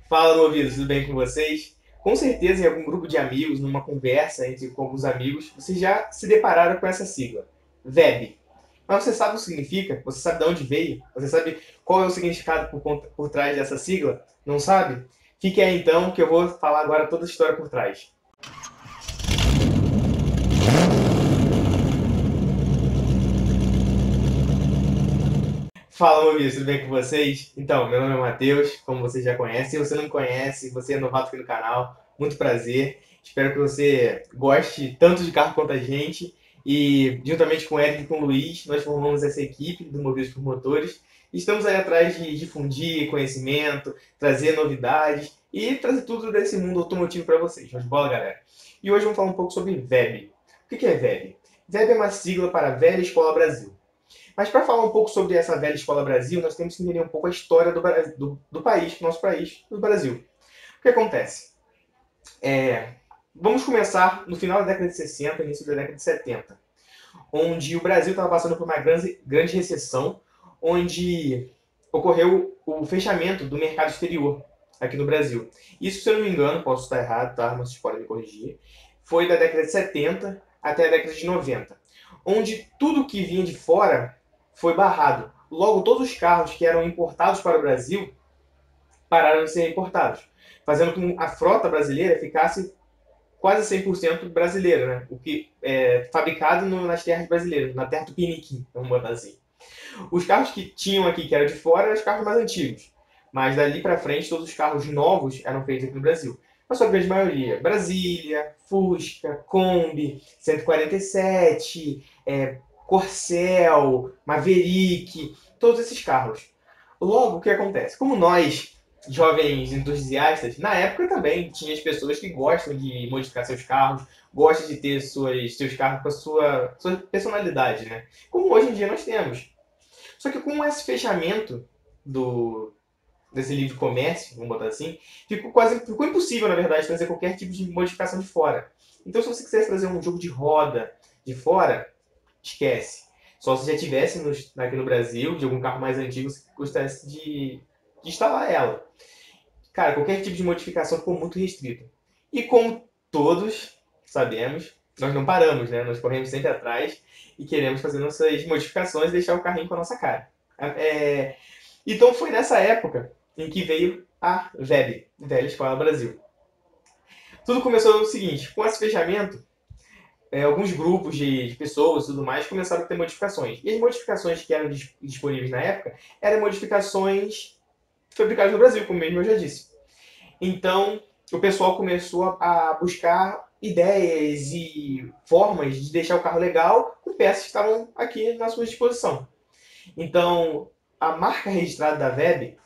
Fala, meu ouvido, tudo bem com vocês? Com certeza, em algum grupo de amigos, numa conversa com alguns amigos, vocês já se depararam com essa sigla, VEB. Mas você sabe o que significa? Você sabe de onde veio? Você sabe qual é o significado por trás dessa sigla? Não sabe? Fique aí então, que eu vou falar agora toda a história por trás. Fala, meu amigo, tudo bem com vocês? Então, meu nome é Matheus, como vocês já conhecem. Se você não me conhece, você é novato aqui no canal, muito prazer. Espero que você goste tanto de carro quanto a gente. E, juntamente com o Eric e com o Luiz, nós formamos essa equipe do Movidos por Motores. E estamos aí atrás de difundir conhecimento, trazer novidades e trazer tudo desse mundo automotivo para vocês. Show de bola, galera? E hoje vamos falar um pouco sobre VEB. O que é VEB? VEB é uma sigla para Velha Escola Brasil. Mas para falar um pouco sobre essa velha escola Brasil, nós temos que entender um pouco a história do país, nosso país, do Brasil. O que acontece? Vamos começar no final da década de 60, início da década de 70, onde o Brasil estava passando por uma grande recessão, onde ocorreu o fechamento do mercado exterior aqui no Brasil. Isso, se eu não me engano, posso estar errado, tá? Mas vocês podem me corrigir. Foi da década de 70 até a década de 90, onde tudo que vinha de fora foi barrado. Logo, todos os carros que eram importados para o Brasil pararam de ser importados, fazendo com que a frota brasileira ficasse quase 100% brasileira, né? O que é fabricado nas terras brasileiras, na terra do Piniquim, vamos botar assim. Os carros que tinham aqui, que eram de fora, eram os carros mais antigos. Mas dali para frente, todos os carros novos eram feitos aqui no Brasil. Na sua grande maioria, Brasília, Fusca, Kombi, 147, Corcel, Maverick, todos esses carros. Logo, o que acontece? Como nós, jovens entusiastas, na época também tinha as pessoas que gostam de modificar seus carros, gostam de ter seus carros com a sua personalidade, né? Como hoje em dia nós temos. Só que com esse fechamento do, desse livre comércio, vamos botar assim, ficou impossível, na verdade, trazer qualquer tipo de modificação de fora. Então, se você quisesse trazer um jogo de roda de fora, esquece. Só se já tivesse aqui no Brasil, de algum carro mais antigo, você gostasse de instalar ela. Cara, qualquer tipo de modificação ficou muito restrita. E como todos sabemos, nós não paramos, né? Nós corremos sempre atrás e queremos fazer nossas modificações e deixar o carrinho com a nossa cara. Então foi nessa época em que veio a VEB, Velha Escola Brasil. Tudo começou o seguinte, com esse fechamento, alguns grupos de pessoas e tudo mais começaram a ter modificações. E as modificações que eram disponíveis na época eram modificações fabricadas no Brasil, como mesmo eu já disse. Então, o pessoal começou a buscar ideias e formas de deixar o carro legal com peças que estavam aqui na sua disposição. Então, a marca registrada da VEB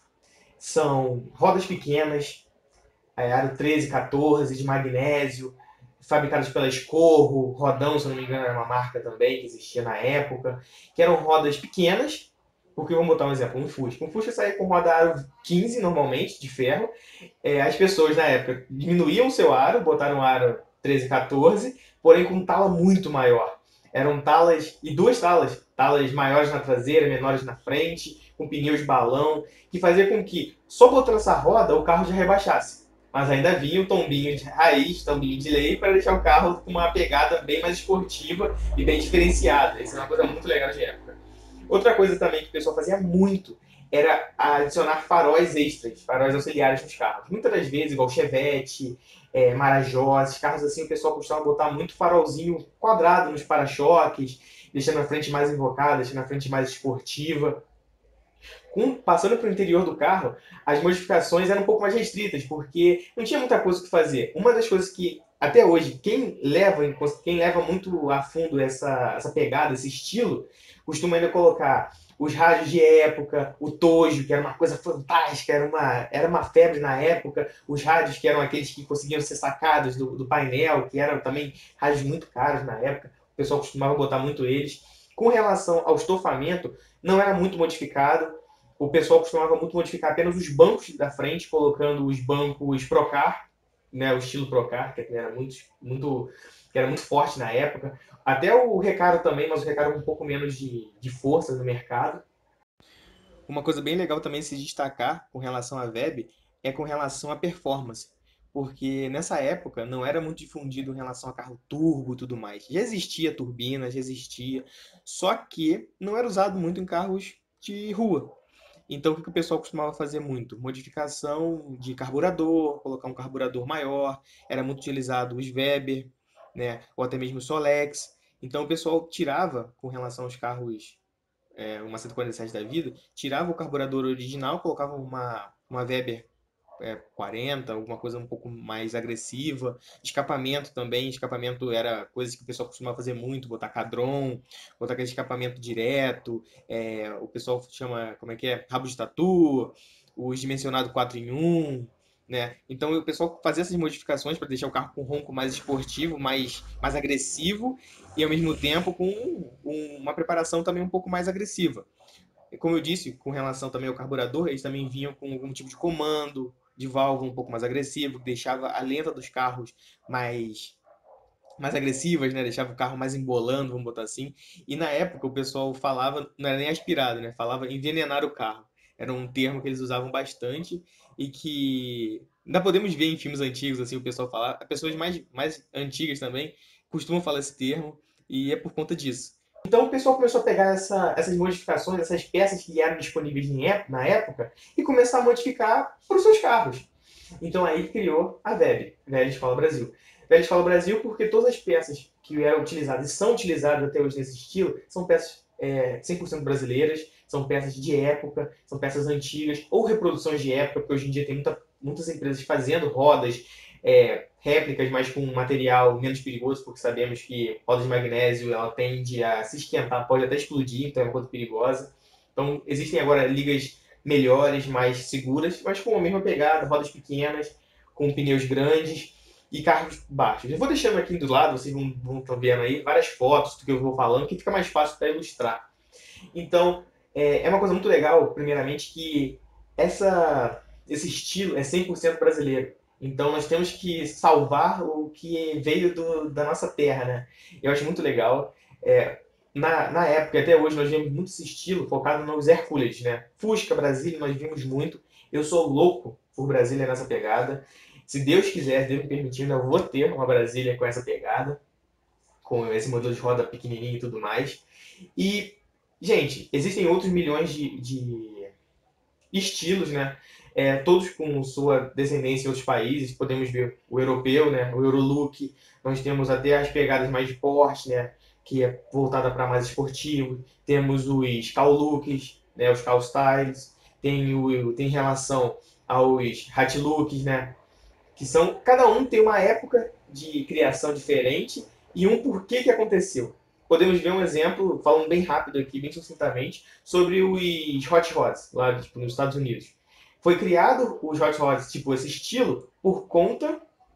são rodas pequenas, aro 13, 14, de magnésio, fabricadas pela Escorro, Rodão, se não me engano, era uma marca também que existia na época, que eram rodas pequenas, porque vamos botar um exemplo, um Fusca. Um Fusca saía com roda aro 15 normalmente, de ferro. As pessoas na época diminuíam o seu aro, botaram aro 13, 14, porém com tala muito maior. Eram talas, e duas talas, talas maiores na traseira, menores na frente, com pneus de balão, que fazia com que, só botando essa roda, o carro já rebaixasse. Mas ainda vinha o tombinho de raiz, tombinho de lei, para deixar o carro com uma pegada bem mais esportiva e bem diferenciada. Isso é uma coisa muito legal de época. Outra coisa também que o pessoal fazia muito era adicionar faróis extras, faróis auxiliares nos carros. Muitas das vezes, igual Chevette, Marajó, esses carros assim, o pessoal costumava botar muito farolzinho quadrado nos para-choques, deixando a frente mais invocada, deixando a frente mais esportiva. Passando para o interior do carro, as modificações eram um pouco mais restritas, porque não tinha muita coisa o que fazer. Uma das coisas que, até hoje, quem leva muito a fundo essa pegada, esse estilo, costuma ainda colocar os rádios de época, o Tojo, que era uma coisa fantástica, era uma febre na época, os rádios que eram aqueles que conseguiam ser sacados do painel, que eram também rádios muito caros na época, o pessoal costumava botar muito eles. Com relação ao estofamento, não era muito modificado, o pessoal costumava muito modificar apenas os bancos da frente, colocando os bancos Procar, né, o estilo Procar, que era muito forte na época. Até o Recaro também, mas o Recaro com um pouco menos de força no mercado. Uma coisa bem legal também se destacar com relação à VEB é com relação à performance. Porque nessa época não era muito difundido em relação a carro turbo e tudo mais. Já existia turbina, já existia, só que não era usado muito em carros de rua. Então, o que que o pessoal costumava fazer muito? Modificação de carburador, colocar um carburador maior, era muito utilizado os Weber, né? Ou até mesmo o Solex. Então, o pessoal tirava, com relação aos carros, uma 147 da vida, tirava o carburador original, colocava uma Weber 40, alguma coisa um pouco mais agressiva. Escapamento também, escapamento era coisa que o pessoal costumava fazer muito, botar cadron, botar aquele escapamento direto, o pessoal chama, como é que é? Rabo de tatu, os dimensionado 4 em 1, né? Então o pessoal fazia essas modificações para deixar o carro com um ronco mais esportivo, mais agressivo e ao mesmo tempo com uma preparação também um pouco mais agressiva. Como eu disse, com relação também ao carburador, eles também vinham com algum tipo de comando, de válvula um pouco mais agressivo, que deixava a lenta dos carros mais agressivas, né? Deixava o carro mais embolando, vamos botar assim. E na época o pessoal falava, não era nem aspirado, né? Falava envenenar o carro. Era um termo que eles usavam bastante e que ainda podemos ver em filmes antigos, assim, o pessoal falar. Pessoas mais antigas também costumam falar esse termo e é por conta disso. Então o pessoal começou a pegar essas modificações, essas peças que eram disponíveis na época, e começar a modificar para os seus carros. Então aí criou a VEB, Velha Escola Brasil. Velha Escola Brasil porque todas as peças que eram utilizadas e são utilizadas até hoje nesse estilo são peças 100% brasileiras, são peças de época, são peças antigas ou reproduções de época, porque hoje em dia tem muitas empresas fazendo rodas, réplicas, mas com material menos perigoso, porque sabemos que roda de magnésio ela tende a se esquentar, pode até explodir, então é uma coisa perigosa. Então existem agora ligas melhores, mais seguras, mas com a mesma pegada, rodas pequenas, com pneus grandes e carros baixos. Eu vou deixando aqui do lado, vocês vão estar vendo aí várias fotos do que eu vou falando, que fica mais fácil para ilustrar. Então, é uma coisa muito legal, primeiramente, que esse estilo é 100% brasileiro. Então, nós temos que salvar o que veio da nossa terra, né? Eu acho muito legal. Na época, até hoje, nós vemos muito esse estilo focado nos Hercules, né? Fusca, Brasília, nós vimos muito. Eu sou louco por Brasília nessa pegada. Se Deus quiser, Deus me permitindo, eu vou ter uma Brasília com essa pegada, com esse modelo de roda pequenininho e tudo mais. E, gente, existem outros milhões de estilos, né? Todos com sua descendência em outros países. Podemos ver o europeu, né? O Eurolook. Nós temos até as pegadas mais de Porsche, né? Que é voltada para mais esportivo. Temos os Cal Looks, né? Os Cal Styles. Tem relação aos Hat Looks, né? Que são, cada um tem uma época de criação diferente e um porquê que aconteceu. Podemos ver um exemplo, falando bem rápido aqui, bem sucintamente, sobre os Hot Rods, lá tipo, nos Estados Unidos. Foi criado os Hot Rods, tipo, esse estilo, por conta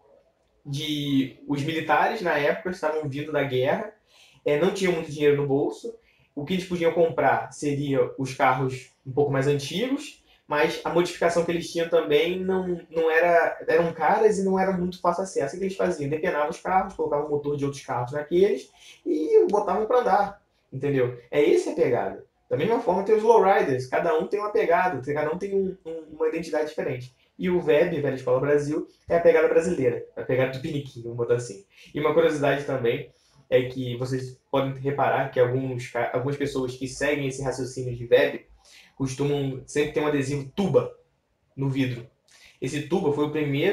de os militares, na época, estavam vindo da guerra, não tinham muito dinheiro no bolso, o que eles podiam comprar seria os carros um pouco mais antigos, mas a modificação que eles tinham também não eram caras e não era muito fácil acesso. O que eles faziam? Depenavam os carros, colocavam o motor de outros carros naqueles e botavam para andar, entendeu? Essa a pegada. Da mesma forma tem os lowriders, cada um tem uma pegada, cada um tem uma identidade diferente. E o VEB, Velha Escola Brasil, é a pegada brasileira, a pegada do piniquinho, vamos botar assim. E uma curiosidade também é que vocês podem reparar que algumas pessoas que seguem esse raciocínio de VEB costumam sempre ter um adesivo tuba no vidro. Esse tuba foi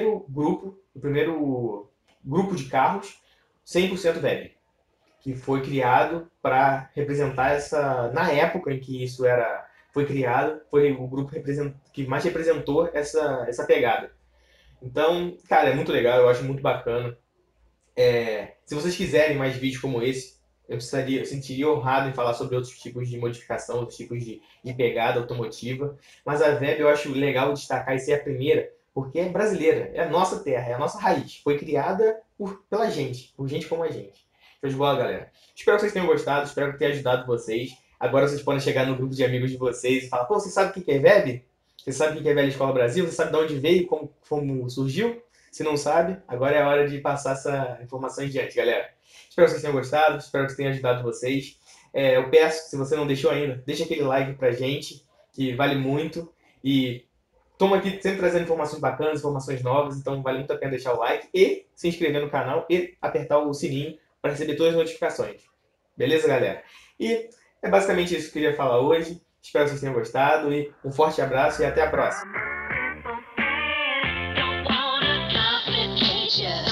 o primeiro grupo de carros 100% VEB, que foi criado para representar na época em que isso foi criado, foi o grupo que mais representou essa pegada. Então, cara, é muito legal, eu acho muito bacana. Se vocês quiserem mais vídeos como esse, eu sentiria honrado em falar sobre outros tipos de modificação, outros tipos de pegada automotiva. Mas a VEB eu acho legal destacar e ser a primeira, porque é brasileira, é a nossa terra, é a nossa raiz. Foi criada pela gente, por gente como a gente. Show de bola, galera. Espero que vocês tenham gostado, espero que tenha ajudado vocês. Agora vocês podem chegar no grupo de amigos de vocês e falar: pô, você sabe o que é VEB? Você sabe o que é Velha Escola Brasil? Você sabe de onde veio, como surgiu? Se não sabe, agora é a hora de passar essa informação em diante, galera. Espero que vocês tenham gostado, espero que tenha ajudado vocês. Eu peço, se você não deixou ainda, deixa aquele like pra gente, que vale muito. E Estamos aqui sempre trazendo informações bacanas, informações novas, então vale muito a pena deixar o like e se inscrever no canal e apertar o sininho para receber todas as notificações. Beleza, galera? E é basicamente isso que eu queria falar hoje. Espero que vocês tenham gostado e um forte abraço e até a próxima.